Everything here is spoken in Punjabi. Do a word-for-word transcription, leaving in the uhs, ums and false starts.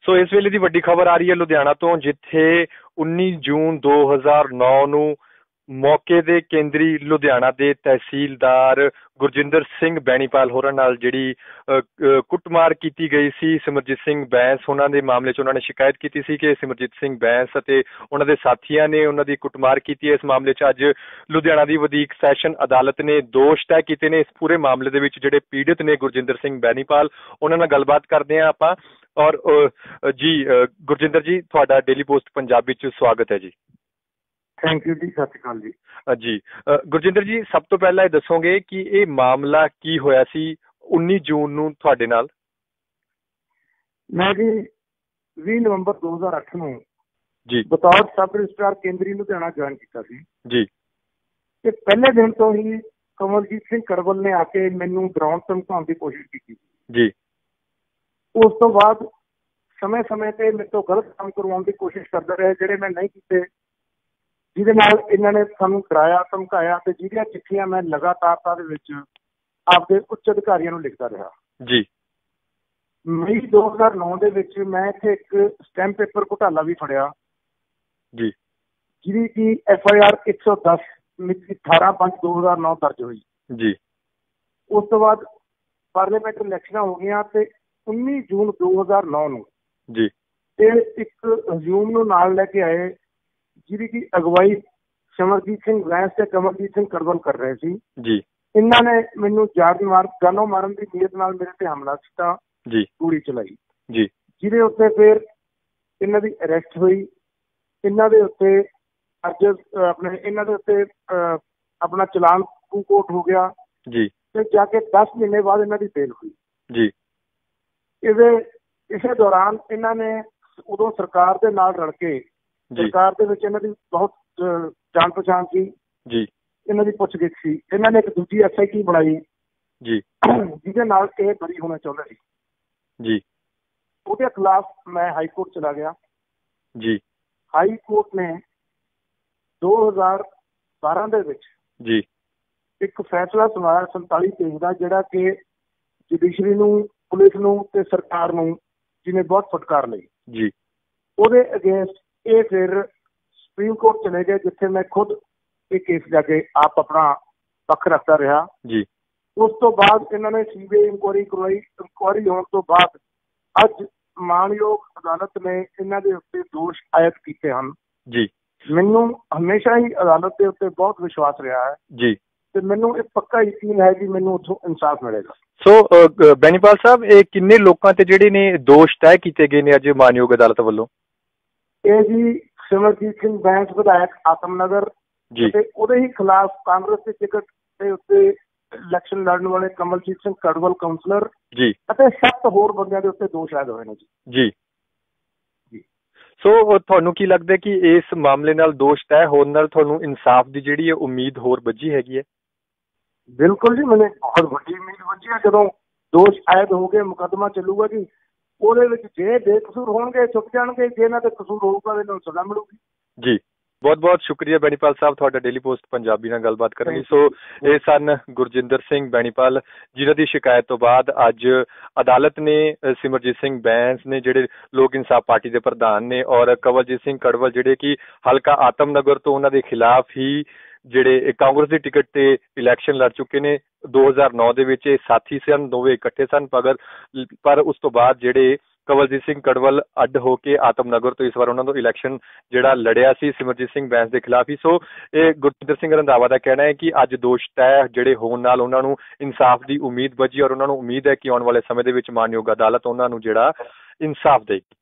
ਸੋ ਇਸ ਵੇਲੇ ਦੀ ਵੱਡੀ ਖਬਰ ਆ ਰਹੀ ਹੈ ਲੁਧਿਆਣਾ ਤੋਂ, ਜਿੱਥੇ ਉੱਨੀ ਜੂਨ ਦੋ ਹਜ਼ਾਰ ਨੌ ਨੂੰ ਮੌਕੇ ਦੇ ਕੇਂਦਰੀ ਲੁਧਿਆਣਾ ਦੇ ਤਹਿਸੀਲਦਾਰ ਗੁਰਜਿੰਦਰ ਸਿੰਘ ਬੈਣੀਪਾਲ ਹੋਰਾਂ ਨਾਲ ਜਿਹੜੀ ਕੁੱਟਮਾਰ ਕੀਤੀ ਗਈ ਸੀ ਸਿਮਰਜੀਤ ਸਿੰਘ ਬੈਂਸ ਉਹਨਾਂ ਦੇ ਮਾਮਲੇ 'ਚ ਉਹਨਾਂ ਨੇ ਸ਼ਿਕਾਇਤ ਕੀਤੀ ਸੀ ਕਿ ਸਿਮਰਜੀਤ ਸਿੰਘ ਬੈਂਸ ਅਤੇ ਉਹਨਾਂ ਦੇ ਸਾਥੀਆਂ ਨੇ ਉਹਨਾਂ ਦੀ ਕੁੱਟਮਾਰ ਕੀਤੀ ਹੈ। ਇਸ ਮਾਮਲੇ 'ਚ ਅੱਜ ਲੁਧਿਆਣਾ ਦੀ ਵਧੀਕ ਸੈਸ਼ਨ ਅਦਾਲਤ ਨੇ ਦੋਸ਼ ਤੈਅ ਕੀਤੇ ਨੇ। ਇਸ ਪੂਰੇ ਮਾਮਲੇ ਦੇ ਵਿੱਚ ਜਿਹੜੇ ਪੀੜਿਤ ਨੇ ਗੁਰਜਿੰਦਰ ਸਿੰਘ ਬੈਣੀਪਾਲ, ਉਹਨਾਂ ਨਾਲ ਗੱਲਬਾਤ ਕਰਦੇ ਹਾਂ ਆਪਾਂ। ਔਰ ਜੀ ਗੁਰਜਿੰਦਰ ਜੀ, ਤੁਹਾਡਾ ਡੇਲੀ ਪੋਸਟ ਪੰਜਾਬੀ 'ਚ ਸਵਾਗਤ ਹੈ ਜੀ। ਥੈਂਕ ਯੂ ਜੀ, ਸਤਿ ਸ਼੍ਰੀ ਅਕਾਲ ਜੀ। ਜੀ ਗੁਰਜਿੰਦਰ ਜੀ, ਸਭ ਤੋਂ ਪਹਿਲਾਂ ਇਹ ਦੱਸੋਗੇ ਕਿ ਇਹ ਮਾਮਲਾ ਕੀ ਹੋਇਆ ਸੀ ਉੱਨੀ ਜੂਨ ਨੂੰ ਤੁਹਾਡੇ ਨਾਲ? ਮੈਂ ਜੀ ਵੀਹ ਨਵੰਬਰ ਦੋ ਹਜ਼ਾਰ ਅੱਠ ਨੂੰ ਜੀ ਬਤੌਰ ਸਬ ਰਜਿਸਟਰਾਰ ਕੇਂਦਰੀ ਲੁਧਿਆਣਾ ਜੁਆਇਨ ਕੀਤਾ ਸੀ ਜੀ। ਤੇ ਪਹਿਲੇ ਦਿਨ ਤੋਂ ਹੀ ਕਮਲਜੀਤ ਸਿੰਘ ਕੜਵਲ ਨੇ ਆ ਕੇ ਮੈਨੂੰ ਡਰਾਉਣ ਧਮਕਾਉਣ ਦੀ ਕੋਸ਼ਿਸ਼ ਕੀਤੀ ਜੀ। ਉਸ ਤੋਂ ਬਾਅਦ ਸਮੇਂ ਸਮੇਂ ਤੇ ਮੇਰੇ ਤੋਂ ਗਲਤ ਕੰਮ ਕਰਵਾਉਣ ਦੀ ਕੋਸ਼ਿਸ਼ ਕਰਦੇ ਰਹੇ, ਜਿਹੜੇ ਮੈਂ ਨਹੀਂ ਕੀਤੇ, ਜਿਹਦੇ ਨਾਲ ਇਹਨਾਂ ਨੇ ਸਾਨੂੰ ਡਰਾਇਆ ਧਮਕਾਇਆ ਤੇ ਜਿਹਦੀਆਂ ਚਿੱਠੀਆਂ ਮੈਂ ਲਗਾਤਾਰਤਾ ਦੇ ਵਿੱਚ ਆਪਦੇ ਉੱਚ ਅਧਿਕਾਰੀਆਂ ਨੂੰ ਲਿਖਦਾ ਰਿਹਾ ਜੀ। ਮਈ ਦੋ ਹਜ਼ਾਰ ਨੌ ਦੇ ਵਿੱਚ ਮੈਂ ਇੱਥੇ ਇੱਕ ਸਟੈਂਪ ਪੇਪਰ ਘੁਟਾਲਾ ਵੀ ਫੜਿਆ ਜੀ, ਜਿਹਦੀ ਕਿ ਐਫ ਆਈ ਆਰ ਇੱਕ ਸੌ ਦਸ ਮਿਤੀ ਅਠਾਰਾਂ ਪੰਜ ਦੋ ਹਜ਼ਾਰ ਨੌ ਦਰਜ ਹੋਈ ਜੀ। ਉਸ ਤੋਂ ਬਾਅਦ ਪਾਰਲੀਮੈਂਟ ਇਲੈਕਸ਼ਨਾਂ ਹੋ ਗਈਆਂ ਤੇ ਉੱਨੀ ਜੂਨ ਦੋ ਹਜ਼ਾਰ ਨੌ ਨੂੰ ਜੀ ਤੇ ਇੱਕ ਹਜੂਮ ਨੂੰ ਨਾਲ ਲੈ ਕੇ ਆਏ, ਜਿਹਦੀ ਕਿ ਅਗਵਾਈ ਸਿਮਰਜੀਤ ਸਿੰਘ ਬੈਂਸ ਤੇ ਕਮਲਜੀਤ ਸਿੰਘ ਕੜਵਲ ਕਰ ਰਹੇ ਸੀ ਜੀ। ਇਹਨਾਂ ਨੇ ਮੈਨੂੰ ਜਾਨ ਮਾਰ ਜਾਨੋਂ ਮਾਰਨ ਦੀ ਨੀਅਤ ਨਾਲ ਮੇਰੇ ਤੇ ਹਮਲਾ ਕੀਤਾ ਜੀ, ਗੋਲੀ ਚਲਾਈ ਜੀ, ਜਿਹਦੇ ਉੱਤੇ ਫਿਰ ਇਹਨਾਂ ਦੀ ਅਰੈਸਟ ਹੋਈ। ਇਹਨਾਂ ਦੇ ਉੱਤੇ ਅੱਜ ਆਪਣੇ ਇਹਨਾਂ ਦੇ ਉੱਤੇ ਆਪਣਾ ਚਲਾਨ ਕੋਰਟ ਹੋ ਗਿਆ ਜੀ ਤੇ ਜਾ ਕੇ ਦਸ ਮਹੀਨੇ ਬਾਅਦ ਇਹਨਾਂ ਦੀ ਬੇਲ ਹੋਈ ਜੀ। ਇਹਦੇ ਇਸੇ ਦੌਰਾਨ ਇਹਨਾਂ ਨੇ ਉਦੋਂ ਸਰਕਾਰ ਦੇ ਨਾਲ ਰਲ ਕੇ ਸਰਕਾਰ ਦੇ ਵਿੱਚ ਇਹਨਾਂ ਦੀ ਬਹੁਤ ਜਾਣ ਪਛਾਣ ਸੀ ਜੀ। ਇਹਨਾਂ ਦੀ ਪੁੱਛਗਿੱਛ ਸੀ। ਇਹਨਾਂ ਨੇ ਇੱਕ ਦੂਜੀ ਐਸ ਆਈ ਟੀ ਬਣਾਈ ਜੀ, ਜਿਹਦੇ ਨਾਲ ਇਹ ਬਰੀ ਹੋਣਾ ਚਾਹੁੰਦਾ ਸੀ ਜੀ। ਉਹਦੇ ਖਿਲਾਫ ਮੈਂ ਹਾਈ ਕੋਰਟ ਚਲਾ ਗਿਆ ਜੀ। ਹਾਈ ਕੋਰਟ ਨੇ ਦੋ ਹਜ਼ਾਰ ਬਾਰਾਂ ਦੇ ਵਿੱਚ ਜੀ ਇੱਕ ਫੈਸਲਾ ਸੁਣਾਇਆ ਸੰਤਾਲੀ ਪੇਜ ਦਾ, ਜਿਹੜਾ ਕਿ ਜੁਡੀਸ਼ਰੀ ਨੂੰ, ਪੁਲਿਸ ਨੂੰ ਤੇ ਸਰਕਾਰ ਨੂੰ ਜਿਹਨੇ ਬਹੁਤ ਫਟਕਾਰ ਲਈ ਜੀ। ਉਹਦੇ ਅਗੇਂਸਟ ਇਹ ਫਿਰ ਸੁਪਰੀਮ ਕੋਰਟ ਚਲੇ ਗਏ, ਜਿੱਥੇ ਮੈਂ ਖੁਦ ਇਹ ਕੇਸ ਜਾ ਕੇ ਆਪ ਆਪਣਾ ਪੱਖ ਰੱਖਦਾ ਰਿਹਾ ਜੀ। ਉਸ ਤੋਂ ਬਾਅਦ ਇਹਨਾਂ ਨੇ ਸੀ ਬੀ ਆਈ ਇਨਕੁਆਇਰੀ ਕਰਵਾਈ। ਇਨਕੁਆਇਰੀ ਹੋਣ ਤੋਂ ਬਾਅਦ ਅੱਜ ਮਾਣਯੋਗ ਅਦਾਲਤ ਨੇ ਇਹਨਾਂ ਦੇ ਉੱਤੇ ਦੋਸ਼ ਆਇਦ ਕੀਤੇ ਹਨ ਜੀ। ਮੈਨੂੰ ਹਮੇਸ਼ਾ ਹੀ ਅਦਾਲਤ ਦੇ ਉੱਤੇ ਬਹੁਤ ਵਿਸ਼ਵਾਸ ਰਿਹਾ ਹੈ ਜੀ ਤੇ ਮੈਨੂੰ ਇਹ ਪੱਕਾ ਯਕੀਨ ਹੈ ਕਿ ਮੈਨੂੰ ਉੱਥੋਂ ਇਨਸਾਫ ਮਿਲੇਗਾ। ਸੋ ਬੈਣੀਪਾਲ ਸਾਹਿਬ, ਇਹ ਕਿੰਨੇ ਲੋਕਾਂ ਤੇ ਜਿਹੜੇ ਨੇ ਦੋਸ਼ ਤੈਅ ਕੀਤੇ ਗਏ ਨੇ ਅੱਜ ਮਾਣਯੋਗ ਅਦਾਲਤ ਵੱਲੋਂ? ਇਹ ਜੀ ਸਿਮਰਜੀਤ ਸਿੰਘ ਬੈਂਸ ਵਿਧਾਇਕ ਆਤਮਨਗਰ ਜੀ ਤੇ ਉਹਦੇ ਹੀ ਖਿਲਾਫ ਕਾਂਗਰਸ ਦੀ ਟਿਕਟ ਦੇ ਉੱਤੇ ਇਲੈਕਸ਼ਨ ਲੜਨ ਵਾਲੇ ਕਮਲਜੀਤ ਸਿੰਘ ਕੜਵਲ ਕਾਉਂਸਲਰ ਜੀ ਅਤੇ ਸੱਤ ਹੋਰ ਬੰਦਿਆਂ ਦੇ ਉੱਤੇ ਦੋਸ਼ ਆਏ ਹੋਏ ਨੇ ਜੀ। ਜੀ। ਸੋ ਤੁਹਾਨੂੰ ਕੀ ਲੱਗਦਾ ਕਿ ਇਸ ਮਾਮਲੇ ਨਾਲ ਦੋਸ਼ ਤੈਅ ਹੋਣ ਨਾਲ ਤੁਹਾਨੂੰ ਇਨਸਾਫ ਦੀ ਜਿਹੜੀ ਹੈ ਉਮੀਦ ਹੋਰ ਵੱਜੀ ਹੈਗੀ ਹੈ? ਬਿਲਕੁਲ ਜੀ, ਮੈਨੂੰ ਬਹੁਤ ਵੱਡੀ ਉਮੀਦ ਵੱਜੀ ਹੈ। ਜਦੋਂ ਦੋਸ਼ ਆਇਦ ਹੋ ਗਏ, ਮੁਕੱਦਮਾ ਚੱਲੂਗਾ ਜੀ, ਉਹਦੇ ਵਿੱਚ ਜੇ ਬੇਕਸੂਰ ਹੋਣਗੇ ਛੁੱਟ ਜਾਣਗੇ, ਜੇ ਇਹਨਾਂ ਤੇ ਕਸੂਰ ਹੋਊਗਾ ਇਹਨਾਂ ਨੂੰ ਸਜ਼ਾ ਮਿਲੂਗੀ ਜੀ। ਬਹੁਤ ਬਹੁਤ ਸ਼ੁਕਰੀਆ ਬੈਣੀਪਾਲ ਸਾਹਿਬ, ਤੁਹਾਡਾ ਡੇਲੀ ਪੋਸਟ ਪੰਜਾਬੀ ਨਾਲ ਗੱਲਬਾਤ ਕਰਨ ਲਈ। ਸੋ ਇਹ ਸਨ ਗੁਰਜਿੰਦਰ ਸਿੰਘ ਬੈਣੀਪਾਲ, ਜਿਨ੍ਹਾਂ ਦੀ ਸ਼ਿਕਾਇਤ ਤੋਂ ਬਾਅਦ ਅੱਜ ਅਦਾਲਤ ਨੇ ਸਿਮਰਜੀਤ ਸਿੰਘ ਬੈਂਸ ਨੇ, ਜਿਹੜੇ ਲੋਕ ਇਨਸਾਫ ਪਾਰਟੀ ਦੇ ਪ੍ਰਧਾਨ ਨੇ, ਔਰ ਕਵਲਜੀਤ ਸਿੰਘ ਕੜਵਲ, ਜਿਹੜੇ ਕਿ ਹਲਕਾ ਆਤਮਨਗਰ ਤੋਂ, ਉਹਨਾਂ ਦੇ ਖਿਲਾਫ ਹੀ ਜਿਹੜੇ ਕਾਂਗਰਸ ਦੀ ਟਿਕਟ ਤੇ ਇਲੈਕਸ਼ਨ ਲੜ ਚੁੱਕੇ ਨੇ। ਦੋ ਹਜ਼ਾਰ ਨੌ ਦੇ ਵਿੱਚ ਇਹ ਸਾਥੀ ਸਨ, ਦੋਵੇਂ ਇਕੱਠੇ ਸਨ, ਪਗਰ ਪਰ ਉਸ ਤੋਂ ਬਾਅਦ ਜਿਹੜੇ ਕਵਲਜੀਤ ਸਿੰਘ ਕੜਵਲ ਅੱਡ ਹੋ ਕੇ ਆਤਮਨਗਰ ਤੋਂ ਇਸ ਵਾਰ ਉਹਨਾਂ ਤੋਂ ਇਲੈਕਸ਼ਨ ਜਿਹੜਾ ਲੜਿਆ ਸੀ ਸਿਮਰਜੀਤ ਸਿੰਘ ਬੈਂਸ ਦੇ ਖਿਲਾਫ ਹੀ। ਸੋ ਇਹ ਗੁਰਜਿੰਦਰ ਸਿੰਘ ਰੰਧਾਵਾ ਦਾ ਕਹਿਣਾ ਹੈ ਕਿ ਅੱਜ ਦੋਸ਼ ਤੈਅ ਜਿਹੜੇ ਹੋਣ ਨਾਲ ਉਹਨਾਂ ਨੂੰ ਇਨਸਾਫ ਦੀ ਉਮੀਦ ਵੱਜੀ, ਔਰ ਉਹਨਾਂ ਨੂੰ ਉਮੀਦ ਹੈ ਕਿ ਆਉਣ ਵਾਲੇ ਸਮੇਂ ਦੇ ਵਿੱਚ ਮਾਣਯੋਗ ਅਦਾਲਤ ਉਹਨਾਂ ਨੂੰ ਜਿਹੜਾ ਇਨਸਾਫ ਦੇਗੀ।